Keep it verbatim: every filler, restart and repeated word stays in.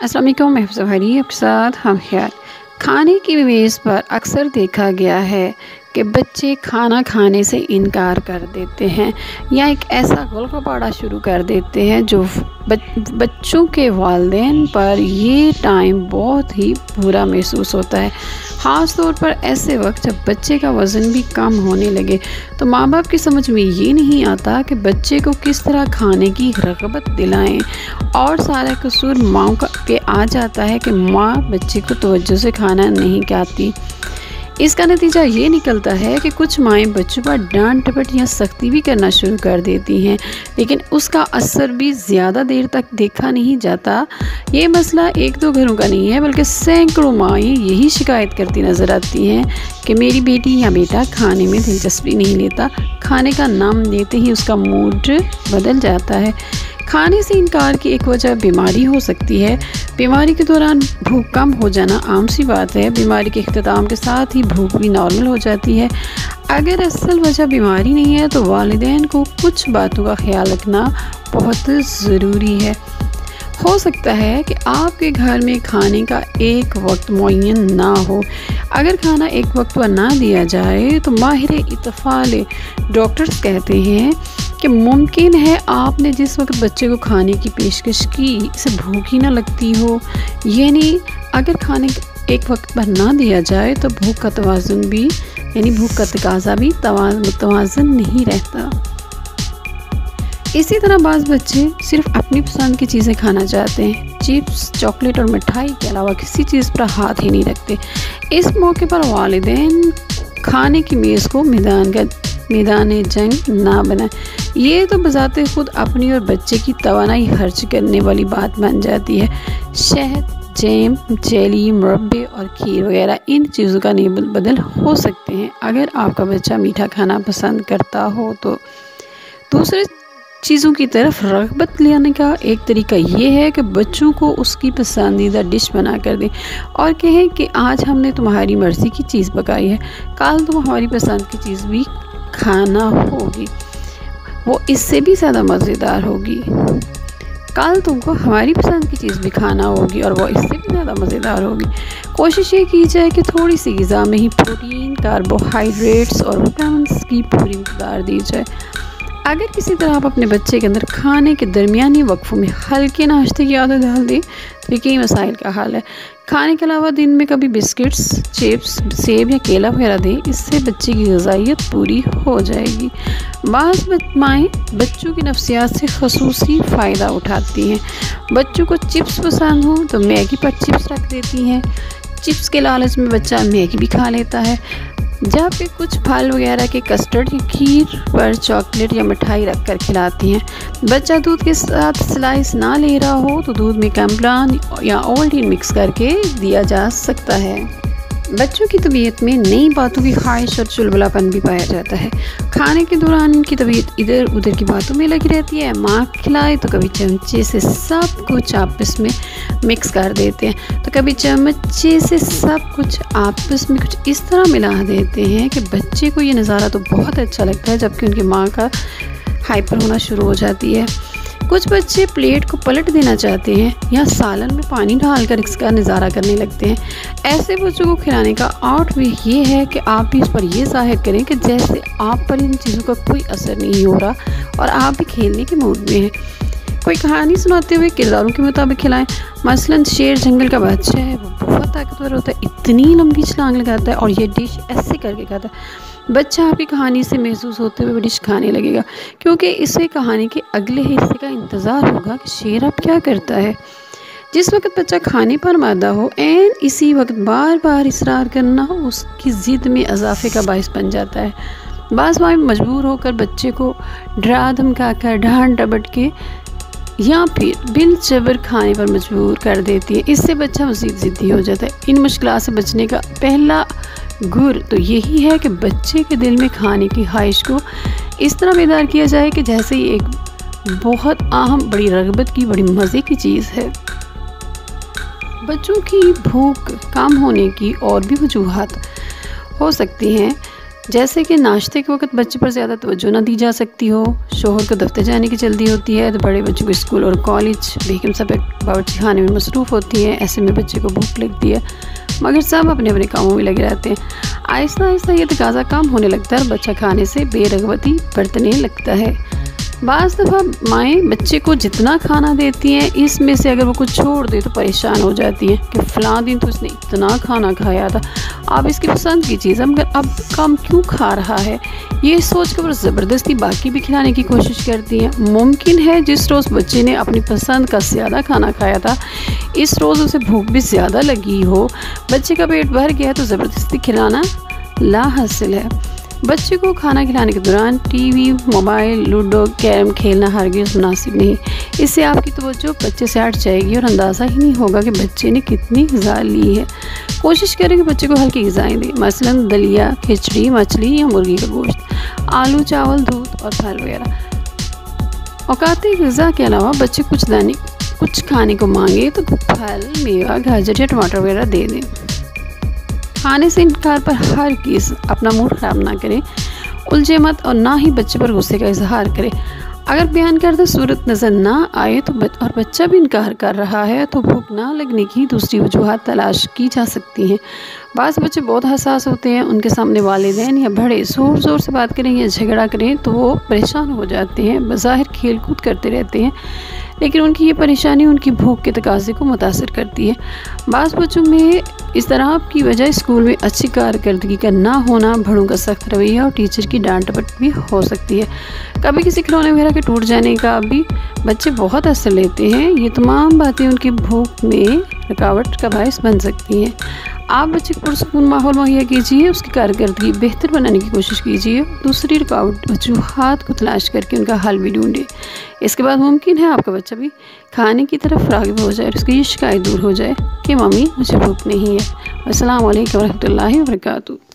अस्सलाम वालेकुम, मैं हिफ्ज़ा हरी आपके साथ हम ख्याल। खाने की मेज़ पर अक्सर देखा गया है कि बच्चे खाना खाने से इनकार कर देते हैं या एक ऐसा गुल्फ़ा पाड़ा शुरू कर देते हैं जो बच्चों के वालिदैन पर ये टाइम बहुत ही बुरा महसूस होता है। ख़ास तौर पर ऐसे वक्त जब बच्चे का वज़न भी कम होने लगे तो माँ बाप की समझ में ये नहीं आता कि बच्चे को किस तरह खाने की रग़बत दिलाएं, और सारा कसूर माँ का पे आ जाता है कि माँ बच्चे को तवज्जो से खाना नहीं खिलाती। इसका नतीजा ये निकलता है कि कुछ माएँ बच्चों पर डांट डपट या सख्ती भी करना शुरू कर देती हैं, लेकिन उसका असर भी ज़्यादा देर तक देखा नहीं जाता। ये मसला एक दो घरों का नहीं है, बल्कि सैकड़ों माएँ यही शिकायत करती नज़र आती हैं कि मेरी बेटी या बेटा खाने में दिलचस्पी नहीं लेता, खाने का नाम लेते ही उसका मूड बदल जाता है। खाने से इनकार की एक वजह बीमारी हो सकती है। बीमारी के दौरान भूख कम हो जाना आम सी बात है। बीमारी के इख्तिताम के साथ ही भूख भी नॉर्मल हो जाती है। अगर असल वजह बीमारी नहीं है तो वालिदैन को कुछ बातों का ख्याल रखना बहुत ज़रूरी है। हो सकता है कि आपके घर में खाने का एक वक्त मुअय्यन ना हो। अगर खाना एक वक्त पर ना दिया जाए तो माहिर इत्फ़ाल डॉक्टर्स कहते हैं कि मुमकिन है आपने जिस वक्त बच्चे को खाने की पेशकश की इसे भूख ही ना लगती हो। यानी अगर खाने एक वक्त पर ना दिया जाए तो भूख का तवाज़ुन भी यानी भूख का तकाज़ा भी मुतवाज़न नहीं रहता। इसी तरह बाज़ बच्चे सिर्फ अपनी पसंद की चीज़ें खाना चाहते हैं। चिप्स, चॉकलेट और मिठाई के अलावा किसी चीज़ पर हाथ ही नहीं रखते। इस मौके पर वालिदैन खाने की मेज़ को मैदान का मैदान जंग ना बनाए। ये तो बजाते खुद अपनी और बच्चे की तवानाई खर्च करने वाली बात बन जाती है। शहद, जैम, जेली, मुरब्बे और खीर वगैरह इन चीज़ों का नेबल बदल हो सकते हैं अगर आपका बच्चा मीठा खाना पसंद करता हो तो। दूसरे चीज़ों की तरफ रग़बत लेने का एक तरीका ये है कि बच्चों को उसकी पसंदीदा डिश बना कर दें और कहें कि आज हमने तुम्हारी मर्ज़ी की चीज़ पकाई है, कल तुम हमारी पसंद की चीज़ भी खाना होगी, वो इससे भी ज़्यादा मज़ेदार होगी। कल तुमको हमारी पसंद की चीज़ भी खाना होगी और वो इससे भी ज़्यादा मज़ेदार होगी। कोशिश ये की जाए कि थोड़ी सी ग़िज़ा में ही प्रोटीन, कार्बोहाइड्रेट्स और विटामिन्स की पूरी मक़दार दी जाए। अगर किसी तरह आप अपने बच्चे के अंदर खाने के दरमियानी वक्फ़ों में हल्के नाश्ते की आदत डाल दें तो ये कई मसाइल का हल है। खाने के अलावा दिन में कभी बिस्किट्स, चिप्स, सेब या केला वगैरह दें, इससे बच्चे की ग़िज़ाइयत पूरी हो जाएगी। बाज़ माएँ बच्चों की नफ्सियात से ख़ुसूसी फ़ायदा उठाती हैं। बच्चों को चिप्स पसंद हो तो मैगी पर चिप्स रख देती हैं। चिप्स के लालच में बच्चा मैगी भी खा लेता है। जहाँ पे कुछ फल वगैरह के कस्टर्ड या खीर पर चॉकलेट या मिठाई रख कर खिलाती हैं। बच्चा दूध के साथ स्लाइस ना ले रहा हो तो दूध में कैम्प्लान या ओवल्टीन मिक्स करके दिया जा सकता है। बच्चों की तबीयत में नई बातों की ख्वाहिश और चुलबुलापन भी पाया जाता है। खाने के दौरान इनकी तबीयत इधर उधर की बातों में लगी रहती है। माँ खिलाए तो कभी चमचे से सब कुछ आपस में मिक्स कर देते हैं, तो कभी चमचे से सब कुछ आपस में कुछ इस तरह मिला देते हैं कि बच्चे को ये नज़ारा तो बहुत अच्छा लगता है, जबकि उनकी माँ का हाइपर होना शुरू हो जाती है। कुछ बच्चे प्लेट को पलट देना चाहते हैं या सालन में पानी डालकर इसका नज़ारा करने लगते हैं। ऐसे बच्चों को खिलाने का आउट वे ये है कि आप भी इस पर यह ज़ाहिर करें कि जैसे आप पर इन चीज़ों का कोई असर नहीं हो रहा और आप भी खेलने के मूड में हैं। कोई कहानी सुनाते हुए किरदारों के मुताबिक खिलाएं। मसलन शेर जंगल का बादशाह है, वो बहुत ताकतवर होता है, इतनी लंबी छलांग लगाता है और ये डिश ऐसे करके खाता है। बच्चा आपकी कहानी से महसूस होते हुए डिश खाने लगेगा, क्योंकि इसे कहानी के अगले हिस्से का इंतज़ार होगा कि शेर अब क्या करता है। जिस वक्त बच्चा खाने पर मादा हो, एन इसी वक्त बार बार इसरार करना उसकी ज़िद में इजाफे का बायस बन जाता है। बाज़ माँ मजबूर होकर बच्चे को डरा धमका कर डांट डपट के या फिर बिल जबर खाने पर मजबूर कर देती है। इससे बच्चा मज़ीद ज़िद्दी हो जाता है। इन मुश्किलात से बचने का पहला गुर तो यही है कि बच्चे के दिल में खाने की ख्वाहिश को इस तरह बेदार किया जाए कि जैसे ही एक बहुत अहम, बड़ी रग़बत की, बड़ी मज़े की चीज़ है। बच्चों की भूख कम होने की और भी वजूहात हो सकती हैं। जैसे कि नाश्ते के वक्त बच्चे पर ज़्यादा तवज्जो ना दी जा सकती हो, शोहर को दफ्तर जाने की जल्दी होती है, तो बड़े बच्चों को स्कूल और कॉलेज, बेगम सब बावर्ची खाने में मसरूफ़ होती हैं, ऐसे में बच्चे को भूख लगती है, मगर सब अपने अपने कामों में लगे रहते हैं। आहिस्ता आहिस्ता ये तकाज़ा कम होने लगता है और बच्चा खाने से बेरगबती बरतने लगता है। बाज़ दफ़ा माएँ बच्चे को जितना खाना देती हैं, इसमें से अगर वो कुछ छोड़ दे तो परेशान हो जाती हैं कि फ़लाँ दिन तो इसने इतना खाना खाया था, अब इसकी पसंद की चीज़ मगर अब कम क्यों खा रहा है। ये सोच कर वो ज़बरदस्ती बाकी भी खिलाने की कोशिश करती हैं। मुमकिन है जिस रोज़ बच्चे ने अपनी पसंद का ज़्यादा खाना खाया था, इस रोज़ उसे भूख भी ज़्यादा लगी हो, बच्चे का पेट भर गया तो ज़बरदस्ती खिलाना लाहासिल है। बच्चे को खाना खिलाने के दौरान टीवी, मोबाइल, लूडो, कैरम खेलना हरगिज़ मुनासिब नहीं। इससे आपकी तवज्जो बच्चे से हट जाएगी और अंदाज़ा ही नहीं होगा कि बच्चे ने कितनी ग़िज़ा ली है। कोशिश करें कि बच्चे को हल्की ग़िज़ाएँ दें, मसलन दलिया, खिचड़ी, मछली या मुर्गी का गोश्त, आलू, चावल, दूध और फल वगैरह। औकाती ग़िज़ा के अलावा बच्चे कुछ दाने कुछ खाने को मांगे तो फल, मेवा, गाजर या टमाटर वगैरह दे दें। खाने से इनकार पर हर किस अपना मूड ख़राब ना करें, उलझे मत और ना ही बच्चे पर गुस्से का इजहार करें। अगर बयान करते सूरत नज़र ना आए तो बच, और बच्चा भी इनकार कर रहा है तो भूख ना लगने की दूसरी वजूहत तलाश की जा सकती हैं। बाज़ बच्चे बहुत हसास होते हैं, उनके सामने वालिदैन या बड़े ज़ोर ज़ोर से बात करें या झगड़ा करें तो वो परेशान हो जाते हैं। बज़ाहिर खेल कूद करते रहते हैं, लेकिन उनकी ये परेशानी उनकी भूख के तकाज़े को मुतासिर करती है। बाज़ बच्चों में इस तरह की वजह स्कूल में अच्छी कारकर्दगी का ना होना, बड़ों का सख्त रवैया और टीचर की डांट डपट भी हो सकती है। कभी किसी खिलौने वगैरह के टूट जाने का भी बच्चे बहुत असर लेते हैं। ये तमाम बातें उनकी भूख में रुकावट का बायस बन सकती हैं। आप बच्चे को पुरसकून माहौल मुहैया कीजिए, उसकी कारकर्दगी बेहतर बनाने की कोशिश कीजिए, दूसरी रुकावट वजूहात को तलाश करके उनका हल भी ढूंढें। इसके बाद मुमकिन है आपका बच्चा भी खाने की तरफ राग़िब हो जाए और उसकी ये शिकायत दूर हो जाए कि मम्मी मुझे भूख नहीं है। अस्सलाम वालेकुम रहमतुल्लाहि व बरकातहू।